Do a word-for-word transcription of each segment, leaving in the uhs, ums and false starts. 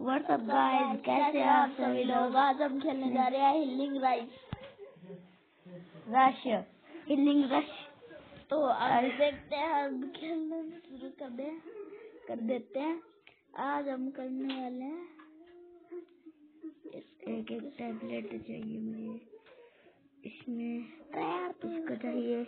WhatsApp guys, कैसे हैं आप सभी लोग। आज हम खेलने जा रहे हैं healing rice rush healing rush. तो अब देखते हैं, हम खेलने शुरू कर दे कर देते हैं। आज हम करने वाले हैं, एक एक टैबलेट चाहिए मुझे, इसमें इसको चाहिए,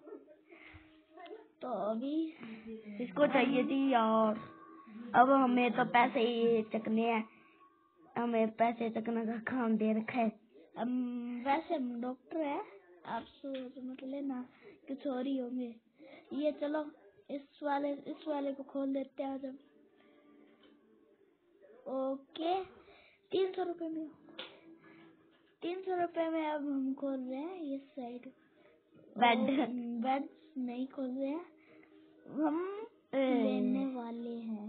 तो अभी इसको चाहिए थी यार। अब हमें तो पैसे ही चकने हैं, हमें पैसे चकने का काम दे रखा है। हम वैसे हम डॉक्टर है, आप सोच मत लेना कुछ और ही होंगे। ये चलो इस वाले इस वाले को खोल देते हैं जब। ओके, तीन सौ रुपए में तीन सौ रुपए में अब हम खोल रहे हैं ये साइड बेड बेड नहीं खोल रहे हैं, हम लेने वाले हैं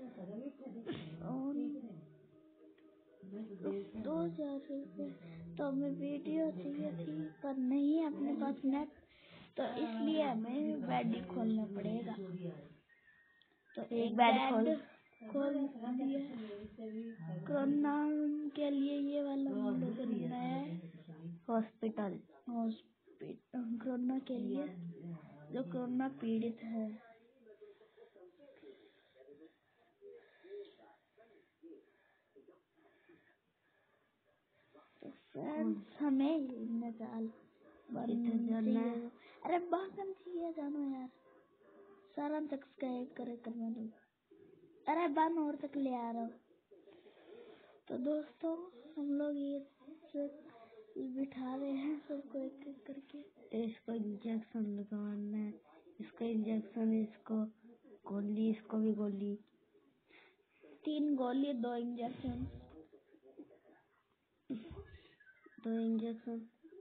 दो हजार रुपये। तो हमें वीडियो चाहिए थी पर नहीं है अपने पास नेट, तो इसलिए हमें बेड ही खोलना पड़ेगा। तो एक बेड खोल खोल दिया। कोरोना के लिए ये वाला हम लोगों ने बनाया है हॉस्पिटल हॉस्पिटल कोरोना के लिए, जो कोरोना पीड़ित है। तो फ्रेंड्स हमें नजाल अरे बागन चाहिए जानो यार, सारा सब्सक्राइब करे करना दो। अरे बान और तक ले आ रहा हूँ। तो दोस्तों हम लोग ये बिठा रहे हैं सबको एक एक करके। इसको इंजेक्शन लगवाना है, इसको इंजेक्शन, इसको गोली, इसको भी गोली, तीन गोली दो इंजेक्शन दो इंजेक्शन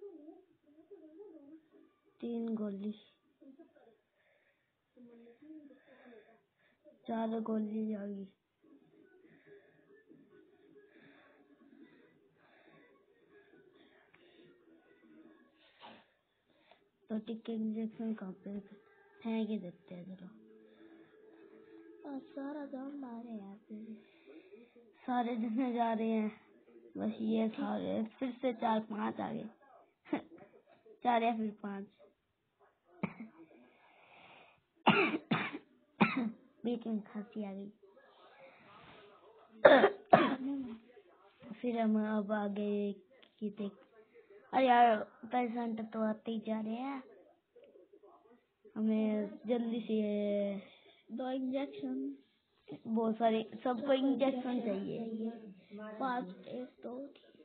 तीन गोली, चार गोली आ गई। तो टिक्के इंजेक्शन कहाँ पे फेंक ही देते हैं। चलो और सारा गाँव मारे यहाँ पे सारे जने जा रहे हैं, बस ये सारे फिर से चार पांच आ गए चार या फिर पांच बीच में खांसी आ गई। फिर हम अब आगे की देख, अरे यार पेशेंट तो आते ही जा रहे हैं, हमें जल्दी से दो इंजेक्शन, बहुत सारे सबको इंजेक्शन चाहिए। पाँच एक दो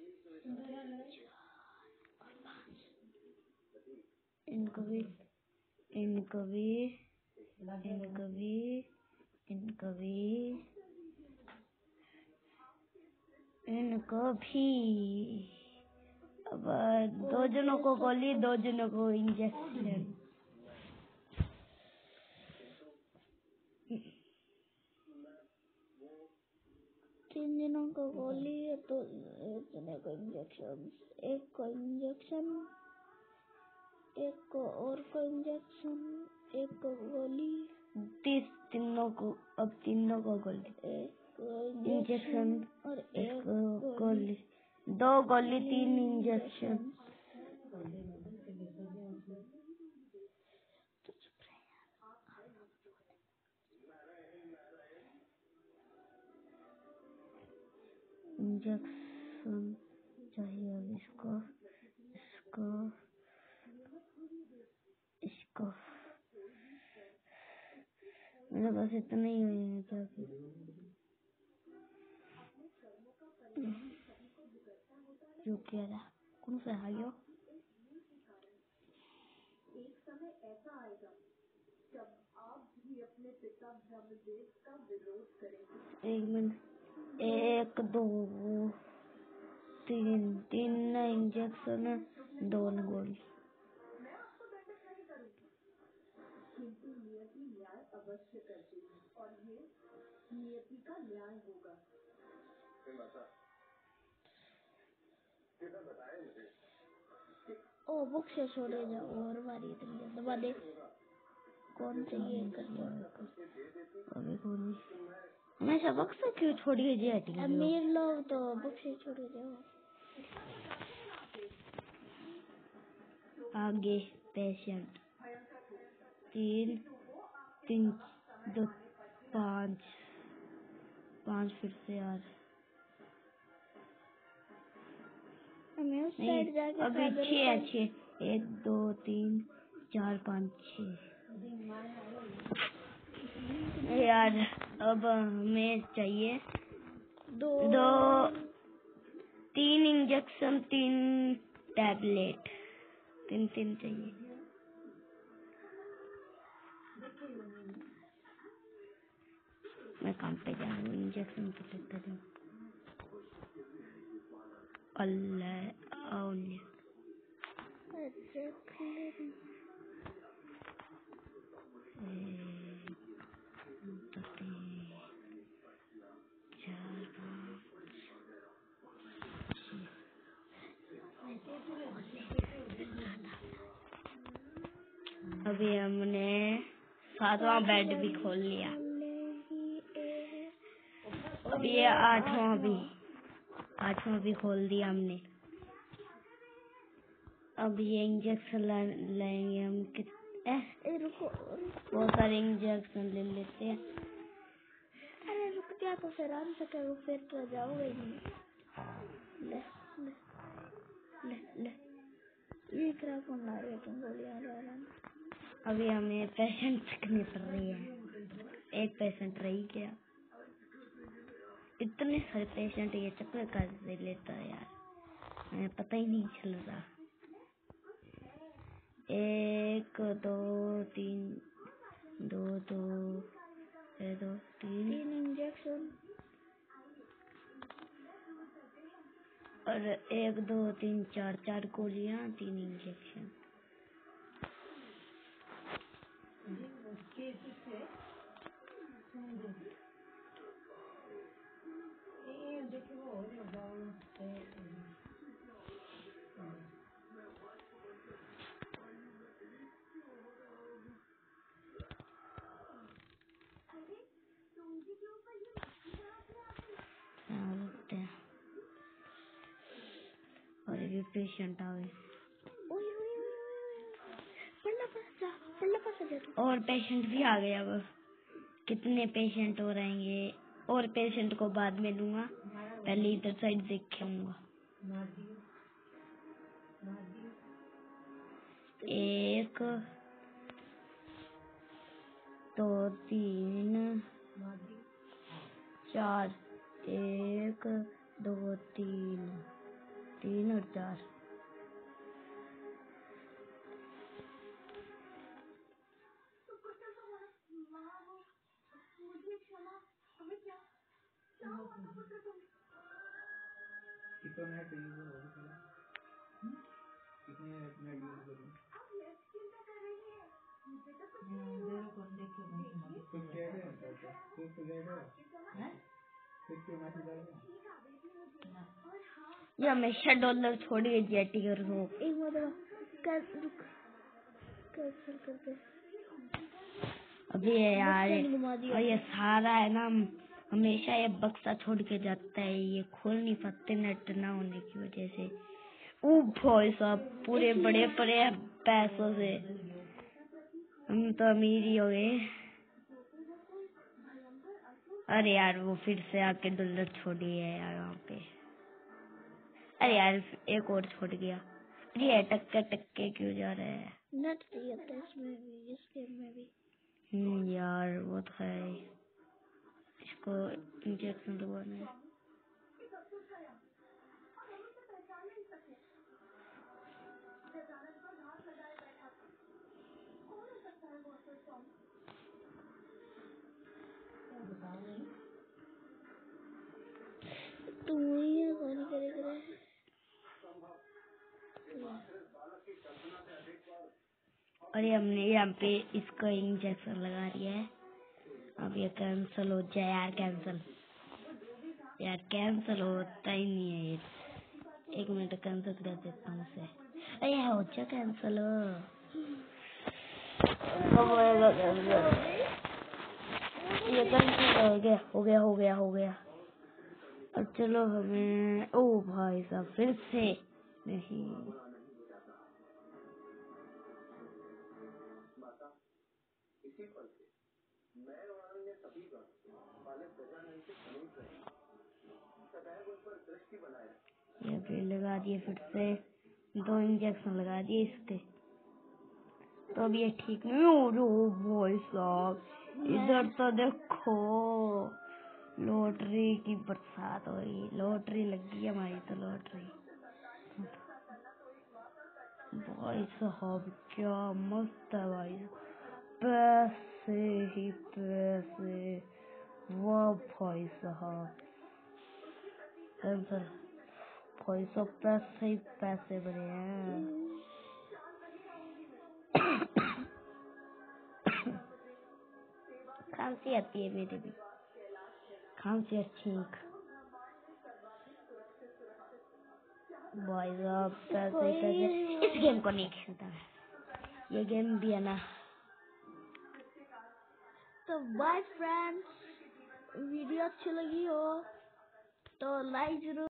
इनको भी इनको भी इनको भी इनको भी इनको भी अब दो जनों को गोली, दो जनों को इंजेक्शन। तीन दिनों को गोली, तो एक जने को इंजेक्शन, एक को इंजेक्शन, एक को और को इंजेक्शन, एक को गोली, तीस तीनों को, अब तीनों को गोली, एक इंजेक्शन और एक गोली, दो गोली तीन इंजेक्शन। इंजेक्शन चाहिए इसको इसको इसको मेरे पास इतना ही है क्या जो कह रहा कौन सा है यो। एक समय ऐसा आएगा जब आप भी अपने पिता ब्रह्मदेव का विरोध करेंगे। एक मिनट, एक दो तीन तीन इंजेक्शन, दो गोली। मैं आपको दंडित नहीं करूंगी, किंतु नियति न्याय अवश्य करती है और ये नियति का न्याय होगा। ओ बुक से छोड़े जाओ और बारी दबा दे। कौन चाहिए कर दो अभी गोली मैं सबक से क्यों छोड़ के जाती हूँ? अमीर लोग तो बुक से छोड़ के जाओ। आगे पेशेंट तीन तीन दो पाँच पाँच फिर से यार हमें उस साइड जाके अभी छः अच्छे एक दो तीन चार पाँच छः यार अब हमें चाहिए दो दो तीन इंजेक्शन तीन टैबलेट तीन तीन चाहिए। मैं काम पे जा रहा हूँ इंजेक्शन तो लेता हूँ। अल्लाह अल्लाह अभी हमने सातवां बेड भी खोल लिया। अभी ये आठवां भी आठवां भी खोल दिया हमने। अब ये इंजेक्शन लेंगे हम कित रुको बहुत सारे इंजेक्शन ले लेते हैं। अरे रुक जा तो फिर आराम से करो फिर तो जाओगे नहीं। ले ले ले ले ये क्या कौन ला रहे तुम गोलियां ला रहे? अभी हमें पेशेंट चेकनी पड़ रही है। एक पेशेंट रही गया। इतने सारे पेशेंट ये चक्कर कैसे लेता है यार, हमें पता ही नहीं चल रहा। एक दो तीन दो दो दो तीन तीन इंजेक्शन और एक दो तीन चार चार गोलियां तीन इंजेक्शन। और ये पेशेंट आ गए और पेशेंट भी आ गया। अब कितने पेशेंट हो रहेंगे और पेशेंट को बाद में लूंगा, पहले इधर साइड देख के आऊंगा। एक दो तीन चार एक दो तीन तीन और चार। ये हमेशा डॉलर छोड़ के जेटी कर हो। एक मतलब कर रुक कैंसिल करते अभी ये यार और ये सारा है ना, हमेशा ये बक्सा छोड़ के जाता है, ये खोल नहीं पाते नेट ना होने की वजह से। ओ भाई साहब पूरे बड़े बड़े पैसों से हम तो अमीर ही हो गए। अरे यार वो फिर से आके डॉलर छोड़ी है यार वहाँ पे। अरे यार एक और छोड़ गया। अरे टक्के टक्के क्यों जा रहे हैं? नेट दिया था इसमें भी इस गेम में भी। हम्म यार वो तो है, इसको इंजेक्शन लगवाना है। तू ही है कौन करे करे। अरे हमने यहाँ पे इसका इंजेक्शन लगा दिया है। अब ये कैंसिल हो जाए यार, कैंसिल यार कैंसिल होता ही नहीं है ये। एक मिनट कैंसिल कर देता हूँ उसे। अरे हो जा कैंसिल हो। ये कंप्लीट हो गया हो गया हो गया हो गया और चलो हमें ओ भाई साहब फिर से नहीं ये फिर लगा दिए फिर से दो इंजेक्शन लगा दिए इसके तो अब ये ठीक नहीं हो रहा भाई साहब इधर तो देखो लॉटरी की बरसात हो रही लॉटरी लग गई हमारी तो लॉटरी भाई साहब क्या मस्त है भाई पैसे ही पैसे वाह भाई साहब सर भाई साहब पैसे ही पैसे बने हैं खांसी आती है मेरी भी खांसी छींक भाई साहब पैसे पैसे इस गेम को नहीं खेलता है ये गेम भी है ना तो बाय फ्रेंड्स वीडियो अच्छी लगी हो तो लाइक जरूर